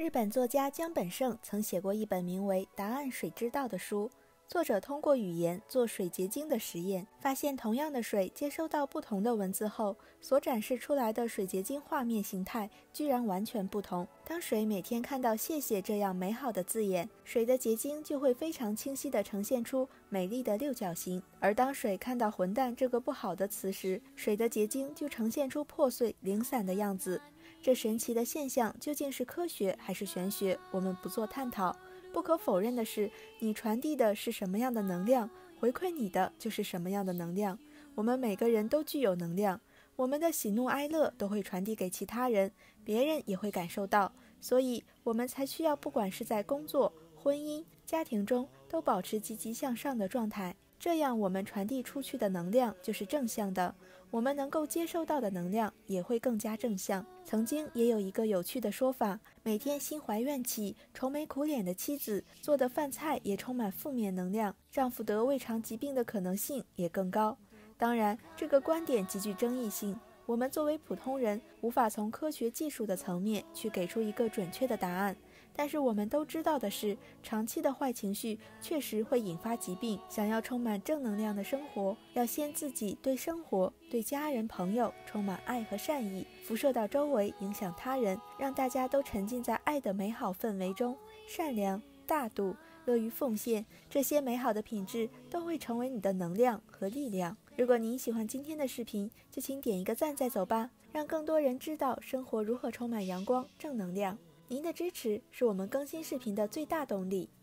日本作家江本胜曾写过一本名为《答案水之道》的书，作者通过语言做水结晶的实验，发现同样的水接收到不同的文字后，所展示出来的水结晶画面形态居然完全不同。当水每天看到谢谢这样美好的字眼，水的结晶就会非常清晰地呈现出美丽的六角形，而当水看到混蛋这个不好的词时，水的结晶就呈现出破碎零散的样子。这神奇的现象究竟是科学还是玄学，我们不做探讨。不可否认的是，你传递的是什么样的能量，回馈你的就是什么样的能量。我们每个人都具有能量，我们的喜怒哀乐都会传递给其他人，别人也会感受到，所以我们才需要不管是在工作、婚姻、家庭中都保持积极向上的状态，这样我们传递出去的能量就是正向的，我们能够接受到的能量也会更加正向。曾经也有一个有趣的说法，每天心怀怨气、愁眉苦脸的妻子做的饭菜也充满负面能量，丈夫得胃肠疾病的可能性也更高。当然，这个观点极具争议性，我们作为普通人无法从科学技术的层面去给出一个准确的答案，但是我们都知道的是，长期的坏情绪确实会引发疾病。想要充满正能量的生活，要先自己对生活、对家人朋友充满爱和善意，辐射到周围，影响他人，让大家都沉浸在爱的美好氛围中。善良、大度、乐于奉献，这些美好的品质都会成为你的能量和力量。如果您喜欢今天的视频，就请点一个赞再走吧，让更多人知道生活如何充满阳光、正能量。您的支持是我们更新视频的最大动力。